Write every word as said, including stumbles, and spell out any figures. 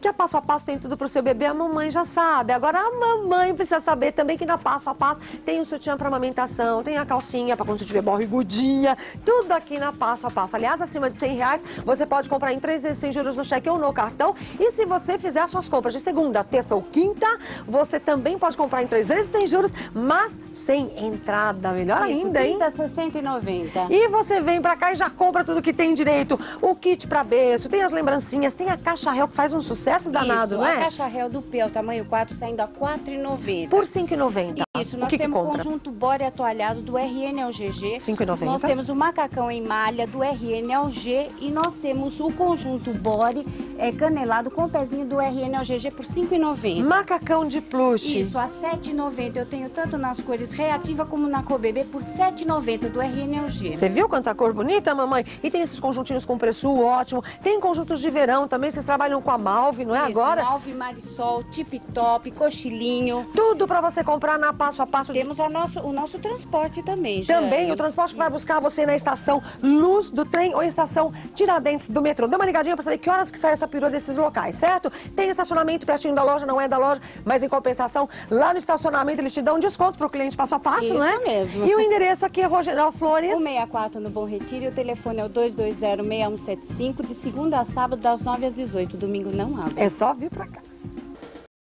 que a Passo a Passo tem tudo pro seu bebê, a mamãe já sabe. Agora a mamãe precisa saber também que na Passo a Passo tem o sutiã para amamentação, tem a calcinha para quando você tiver barrigudinha, tudo aqui na Passo a Passo. Aliás, acima de cem reais, você pode comprar em três vezes sem juros no cheque ou no cartão. E se você fizer suas compras de segunda, terça ou quinta, você também pode comprar em três vezes sem juros, mas sem entrada. Melhor Isso, ainda, hein? trinta, sessenta e noventa. E você vem pra cá e já compra tudo que tem direito. O kit pra berço, tem as lembrancinhas, tem a caixa réu que faz um sucesso danado, Isso, não é? a caixa réu do P, o tamanho quatro, saindo a quatro reais e noventa centavos. Por cinco reais e noventa centavos. Isso, o nós que temos que o compra? conjunto body atualhado do R N ao G G. cinco reais e noventa centavos. Nós temos o macacão em malha do R N ao G e nós temos o conjunto body é, canelado com o pezinho do R N ao G G por cinco reais e noventa centavos. Macacão de plush. Isso, a sete reais e noventa centavos. Eu tenho tanto nas cores reativa como na cor bebê por sete reais e noventa centavos do R N ao G. Você viu quanta cor bonita, mamãe? E tem esses conjuntinhos com preço ótimo. Tem conjuntos de verão também, vocês trabalham com a Malve, não é Isso, agora? Malve, Marisol, Tip Top, Cochilinho. Tudo pra você comprar na Passo a Passo. Temos a nosso, o nosso transporte também, Também Jane. o transporte que vai buscar você na estação Luz do Trem ou estação Tiradentes do metrô. Dá uma ligadinha pra saber que horas que sai essa perua desses locais, certo? Tem estacionamento pertinho da loja, não é da loja, mas em compensação, lá no estacionamento eles te dão um desconto pro cliente passo a passo, Isso não é? mesmo. E o endereço aqui é Rua General Flores. cento e sessenta e quatro no Bom Retiro e o telefone é o dois dois zero, seis um sete cinco, de segunda a sábado, das nove às dezoito. Domingo não abre. É só vir pra cá.